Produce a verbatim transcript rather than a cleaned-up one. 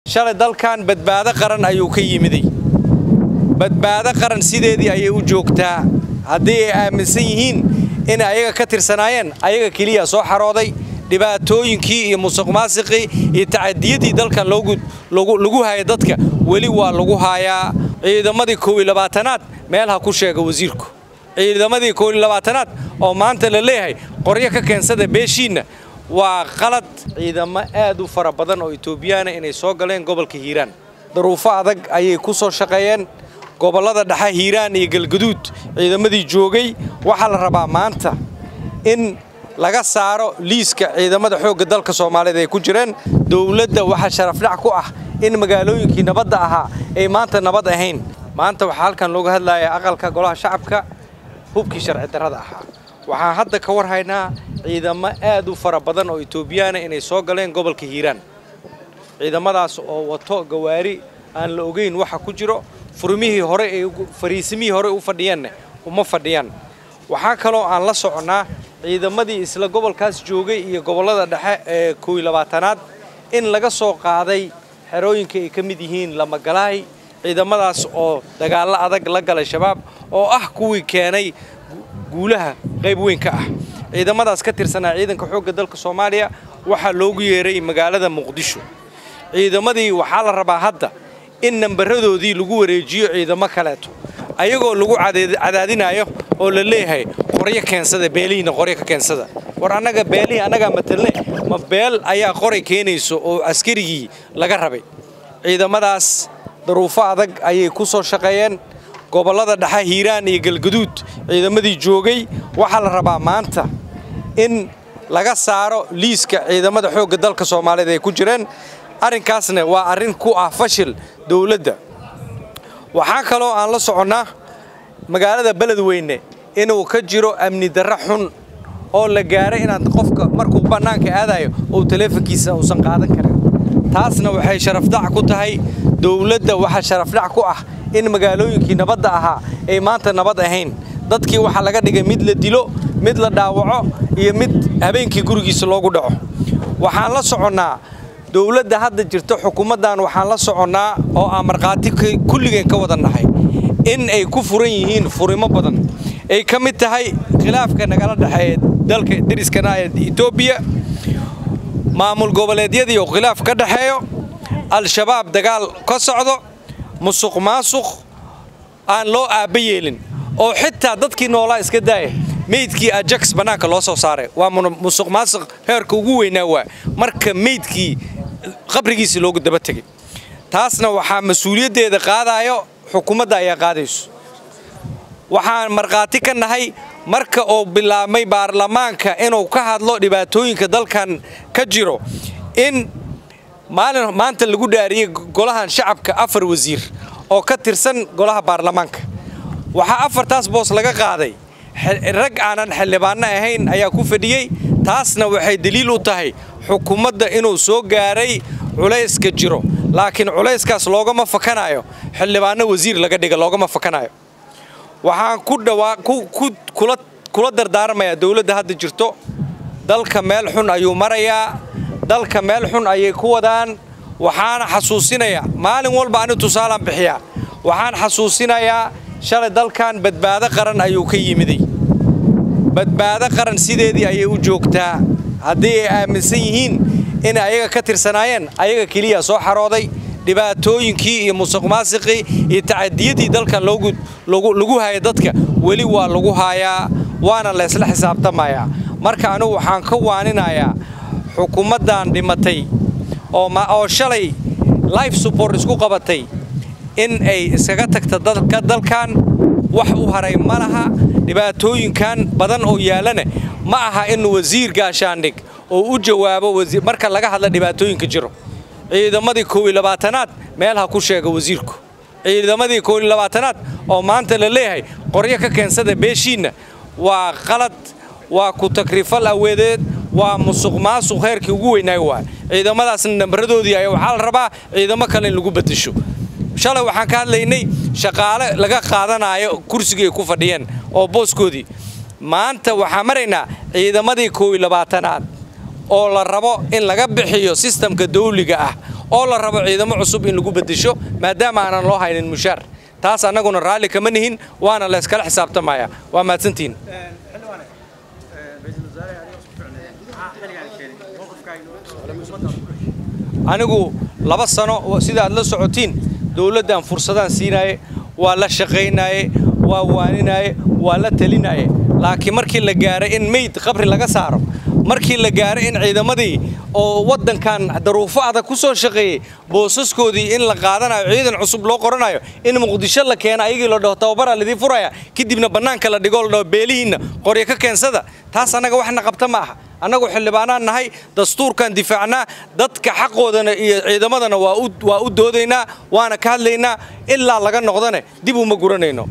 shalay dalkan badbaado qaran ayuu ka yimiday badbaado qaran sideedii ayay u joogtaa haddii ay aaminsan yihiin in ayaga ka tirsanaayeen ayaga kaliya soo xarooday dhibaatooyinkii iyo musuqmaasuqii iyo tacadiyadii dalkan loogu lagu hayo dadka wali waa lagu hayaa ciidamadii koow iyo labaatanaad meelaha ku sheega wasiirku ciidamadii koow iyo labaatanaad oo maanta la leeyahay qoryo ka keensada beeshiina waa qalad ciidamo aad u fara badan oo Itoobiyaana inay soo galeen gobolka Hiiraan daruufo adag ayay ku soo shaqeeyeen gobolada dhexe Hiiraan iyo Galgaduud ciidamadii joogay waxa la rabaa maanta in laga saaro liiska ciidamada xoogga dalka Soomaaliyeed ay ku jireen dawladda waxa sharaf dhac ku ah in magaalooyinkii nabadda ahaa ay maanta nabad ahayn maanta waxa halkan looga hadlayaa aqalka golaha shacabka hubkii sharci darrada ahaa waxaan hadda ka war haynaa ciidamo aad u fara badan oo Itoobiyaana inay soo galeen gobolka Hiiraan ciidamadaas oo wato gawaari aan la ogeyn waxa ku jiro furmihii hore ee fariisimihii hore u fadhiyeen uma fadhiyaan waxa kale oo aan la soconaa ciidamadii isla gobolkaas joogay iyo gobolada dhexe ee koow iyo labaatanaad in laga soo qaaday xerooyinka ay ka mid yihiin lama galaay ciidamadaas oo dagaal adag la galay shabaab oo ah kuwii keenay guulaha qayb weyn ka ah ciidamadaas ka tirsanaa ciidanka xoogga dalka Soomaaliya waxa loogu yeeray magaalada Muqdisho ciidamadii waxa la rabaa hadda in nambaradoodii lagu wareejiyo ciidamo kaleeto ayagoo lagu cadaadinayo oo la leeyahay qoryo keensada beeliina qoryo ka keensada war anaga beelihi anaga matalne ma beel ayaa qoray keenayso oo askarigii laga rabay ciidamadaas daruufo adag ayay ku soo shaqeeyeen gobolada dhexe Hiiraan iyo Galgaduud ciidamadii joogay waxa la rabaa maanta in laga saaro liiska ciidamada xoogga dalka Soomaaliyeed ay ku jireen arrinkaasna waa arrin ku ah fashil dawladda waxa kale oo aan la soconaa magaalada Beledweyne inuu ka jiro amni darro xun oo la gaaray inaad qofka markuu banaanka aadayo oo teleefankiisa uusan qaadan karin taasna waxay sharaf dhac ku tahay dawladda waxa sharaf dhac ku ah in magaalooyinkii nabadda ahaa ay maanta nabad ahayn dadkii waxa laga dhigay mid la dilo mid la dhaawaco iyo mid habeenkii gurigiisa loogu dhaco waxaan la soconaa dawladda hadda jirta xukuumadan waxaan la soconaa oo aan marqaati kulligeen ka wada nahay in ay ku furan yihiin furimo badan ay ka mid tahay khilaafka nagala dhaxeeya dalka dariskana ee Itoobiya maamul goboleedyadii oo khilaaf ka dhaxeeyo al-shabaab dagaal ka socdo musuqmaasuq aan loo aabayeelin oo xitaa dadkii noolaa iska daayay meydkii Ajax banaanka loo soo saaray waa musuqmaasuq heerka ugu weynaa waa marka meydkii qabrigiisa loogu daba tagay taasna waxa mas'uuliyadeeda qaadayo xukuumadda ayaa qaadayso waxaan marqaati ka nahay marka oo bilaabmay baarlamaanka inuu ka hadlo dhibaatooyinka dalkan ka jiro in maalin maanta lagu dhaariyay golahan shacabka afar wasiir oo ka tirsan golaha baarlamaanka waxa afartaas boos laga qaaday rag aanan xildhibaan ahayn ayaa ku fadhiyay taasna waxay daliil u tahay xukuumadda inuu soo gaaray culayska jiro laakiin culayskaas loogama fakanayo xildhibaano wasiir laga dhiga loogama fakanayo waxaan ku dhawaa ku kula kula dardaarmaya dawladda hadda jirto dalka meel xun ayuu marayaa dalka meel xun ayay ku wadaan waxaan xasuusinayaa maalin walba aan tusaalaan bixiyaa waxaan xasuusinayaa shalay dalkan badbaado qaran ayuu ka yimiday badbaado qaran sideedii ayay u joogtaa haddii ay aaminsan yihiin in ayaga ka tirsanaayeen ayaga kaliya soo xarooday dhibaatooyinkii iyo musuqmaasuqii iyo tacadiyadii dalkan loogu lagu hayo dadka wali waa lagu hayaa waana la isla xisaabtamayaa marka anigu waxaan ka waaninayaa xukuumadan dhimatay oo ma oo shalay life support isku qabatay in ay iskaga tagto dalka dalkan wax u haray malaha dhibaatooyinkan badan oo yaalana ma aha in wasiir gaashaandhig oo u jawaabo wasiir marka laga hadla dhibaatooyinka jiro ciidamadii koow iyo labaatanaad meelaha ku sheega wasiirku ciidamadii koow iyo labaatanaad oo maanta la leeyahay qoryo ka keensada beeshiina waa qalad waa ku takrifal aweedeed waa musuqmaasuq heerkii ugu weynaa waa ciidamadaasna nambaradoodii ayaa waxa la rabaa ciidamo kale in lagu bedesho shalay waxaan ka hadlaynay shaqaale laga qaadanayo kursiga ay ku fadhiyeen oo booskoodii maanta waxa maraynaa ciidamadii koow iyo labaatanaad oo la rabo in laga bixiyo systemka dawliga ah oo la rabo ciidamo cusub in lagu bedesho maadaama aanan loo haynin mushaar taas annaguna raalli kama nihin waana la iskala xisaabtamaya waa maadsantiin anigu laba sano sida aad la socotiin dawladdan fursadaan siinaye waa la shaqaynaye waa waaninaye waa la talinaye laakiin markii la gaaray in meyd qabri laga saaro markii la gaaray in ciidamadii oo wadankan daruufo adag ku soo shaqeeyay boosaskoodii in la qaadanayo ciidan cusub loo qoranayo in Muqdisho la keenay ayagii la dhaho tababar la furaya kadibna banaanka la dhigo la beelihiina qoryo ka keensada taas anaga waxna qabta ma aha anagu xildhibaanaan nahay dastuurkan difaacnaa dadka xaqoodana iyo ciidamadana waa u waa u doodaynaa waana ka hadlaynaa ilaa laga noqdane dib uma guranayno